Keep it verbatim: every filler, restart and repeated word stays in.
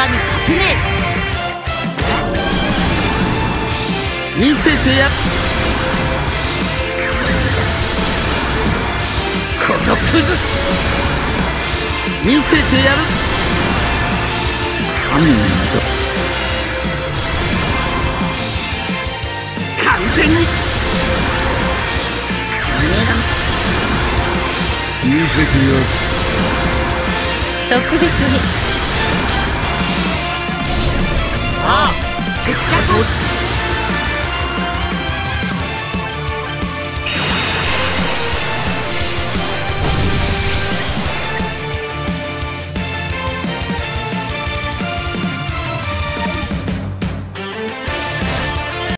力に勝てねえ。見せてやる。このクズ見せてやる。神など完全に見せてやる。 特別にああ決着をつけ